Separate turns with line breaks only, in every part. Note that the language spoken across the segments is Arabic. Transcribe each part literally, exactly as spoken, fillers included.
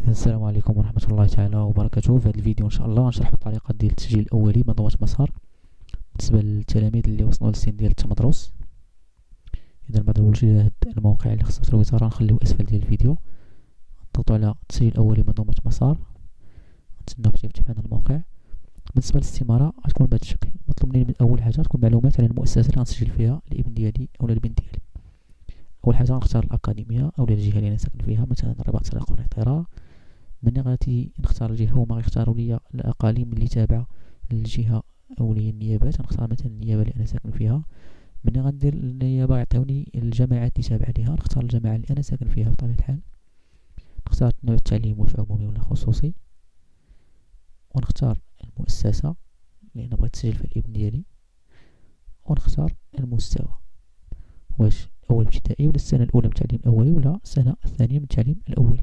السلام عليكم ورحمة الله تعالى وبركاته. في هذا الفيديو ان شاء الله غنشرح الطريقة ديال التسجيل الاولي بمنظومة مسار بالنسبة للتلاميذ اللي وصلوا للسن ديال التمدرس. اذا بعد اول شيء هاد الموقع اللي خصو الوزارة نخليوه اسفل ديال الفيديو، نضغطوا على التسجيل الاولي بمنظومة مسار، نتسناو حتى يفتح معنا الموقع. بالنسبة للاستمارة غتكون بهذا الشكل. مطلوب مني من اول حاجة تكون معلومات على المؤسسة اللي غنسجل فيها الابن ديالي اولا البنت ديالي. اول حاجة غنختار الاكاديمية اولا الجهة اللي انا ساكن فيها، مثلا الرباط سلاق ونيطرة. مني غادي نختار الجهة هما غيختاروا لي الأقاليم اللي تابعة للجهة أو لي النيابات. غنختار مثلا النيابة اللي أنا ساكن فيها. مني غندير النيابة يعطيوني الجماعات اللي تابعة ليها، نختار الجماعة اللي أنا ساكن فيها بطبيعة الحال. نختار نوع التعليم واش عمومي ولا خصوصي، ونختار المؤسسة اللي أنا بغيت نسجل فيها الابن ديالي، ونختار المستوى واش أول ابتدائي ولا السنة الأولى من التعليم الأولي ولا السنة الثانية من التعليم الأولي.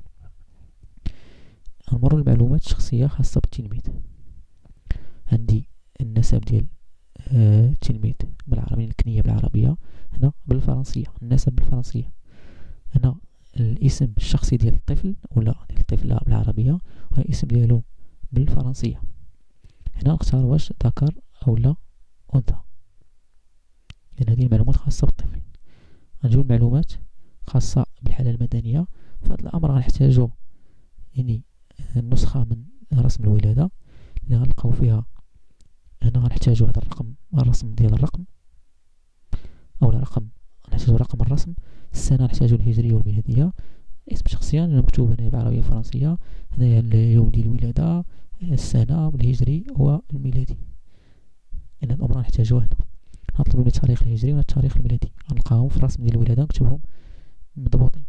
نمر المعلومات الشخصية خاصة بالتلميذ. عندي النسب ديال آه التلميذ بالعربية، الكنية بالعربية، هنا بالفرنسية النسب بالفرنسية، هنا الاسم الشخصي ديال الطفل ولا ديال الطفلة بالعربية، وهنا الاسم ديالو بالفرنسية. هنا نختار واش ذكر أو لا أنثى، لأن هذه المعلومات خاصة بالطفل. غنجيو المعلومات خاصة بالحالة المدنية. فهاد الأمر غنحتاجو يعني النسخة من رسم الولادة اللي غنلقاو فيها. هنا غنحتاجو هذا الرقم، الرسم ديال الرقم اولا رقم، نحتاجو رقم الرسم. السنة نحتاجو الهجرية والميلادية. اسم شخصيا مكتوب هنا بالعربية والفرنسية، هنايا اليوم ديال الولادة، السنة والهجري والميلادي. إن هاد الأمر غنحتاجوه هنا. غنطلب مني التاريخ الهجري والتاريخ الميلادي، غنلقاهم في الرسم ديال الولادة نكتبهم مضبوطين.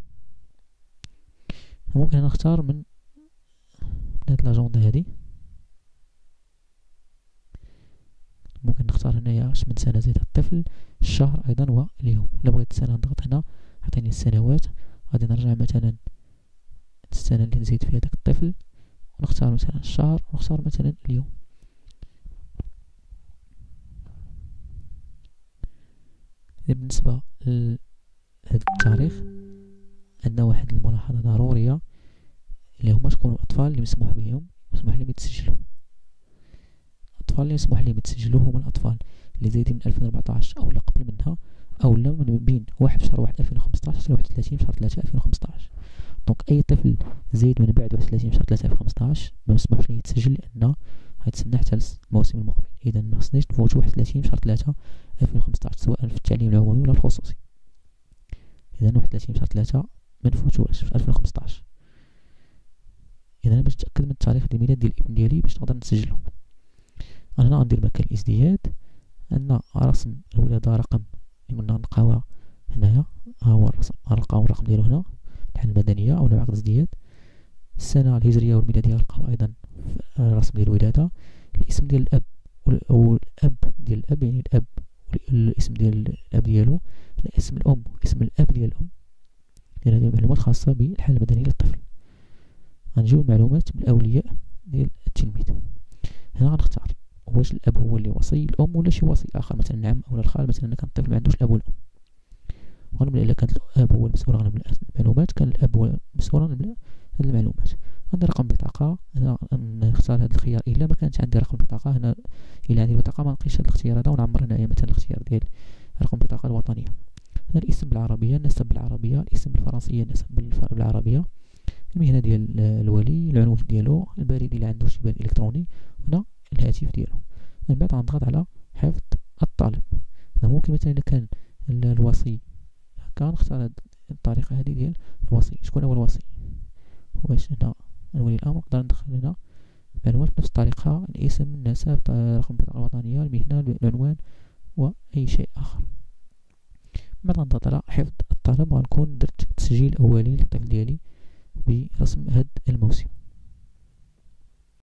ممكن هنا نختار من هاد لاجوندا هادي، ممكن نختار هنايا من سنة زائد الطفل، الشهر أيضا واليوم. إلا بغيت السنة نضغط هنا عطيني السنوات. غادي نرجع مثلا السنة اللي نزيد فيها داك الطفل، ونختار مثلا الشهر، ونختار مثلا اليوم. بالنسبة لهاد التاريخ عندنا واحد الملاحظة ضرورية، اللي هما شكون الأطفال اللي مسموح بهم مسموح لهم يتسجلوا. الأطفال اللي مسموح لهم يتسجلوا هما الأطفال اللي زايدين من ألفين وأربعطاش أو لا قبل منها، أو لا من بين واحد في شهر واحد ألفين وخمسطاش حتى واحد وثلاثين في شهر ثلاثة ألفين وخمسطاش. دونك أي طفل زايد من بعد واحد وثلاثين في شهر ثلاثة ألفين وخمسطاش ممسموحش ليه يتسجل، لأنه غيتسنى حتى الموسم المقبل. إذا مخصنيش نفوتو واحد وثلاثين في شهر ثلاثة ألفين وخمسطاش سواء في التعليم العمومي ولا الخصوصي. إذا واحد وثلاثين في شهر ثلاثة منفوتوهاش في ألفين وخمسطاش. إذا باش نتأكد من التاريخ الميلاد ديال الابن ديالي باش نقدر نسجلو، أنا هنا غندير مكان الازدياد. عندنا رسم الولادة رقم اللي قلنا نلقاوها هنايا، ها هو الرسم، غنلقاو الرقم ديالو هنا الحالة المدنية أو عقد ازدياد. السنة الهجرية والميلادية غنلقاو أيضا في الرسم ديال الولادة. الاسم ديال الأب أو الأب ديال الأب، يعني الأب الاسم ديال الأب ديالو، اسم الأم اسم الأب ديال الأم. لأن هذه معلومات خاصة بالحالة المدنية للطفل. غنجيو المعلومات بالأولياء ديال التلميذ. هنا غنختار واش الأب هو اللي وصي الأم ولا شي وصي آخر، مثلا العم أو الخال. مثلا إلا كان الطفل ما عندوش الأب والأم، غنملي إلا كان الأب هو المسؤول عن المعلومات، كان الأب هو المسؤول عن هاد المعلومات. غندير رقم بطاقة. هنا نختار هاد الخيار إلا ما كانش عندي رقم بطاقة. هنا إلا عندي بطاقة ما نلقيش هاد الاختيار هذا، ونعمر هنايا مثلا الاختيار ديال رقم بطاقة الوطنية. هنا الاسم بالعربية، النسب بالعربية، الاسم بالفرنسية، النسب بالعربية، المهنة ديال الولي، العنوان ديالو، البريد إلا عنده شي بريد إلكتروني، هنا الهاتف ديالو. من بعد غنضغط على حفظ الطالب. ممكن مثلا إذا كان الوصي هكا نختار هاد الطريقة هذه ديال الوصي. شكون هو الوصي؟ واش هنا ولي الأمر. نقدر ندخل هنا معلومات بنفس الطريقة، الاسم، النسب، رقم البطاقة الوطنية، المهنة، العنوان، وأي شيء آخر. بعد غنضغط على حفظ الطلب، وغنكون درت تسجيل أولي للطفل ديالي برسم هاد الموسم.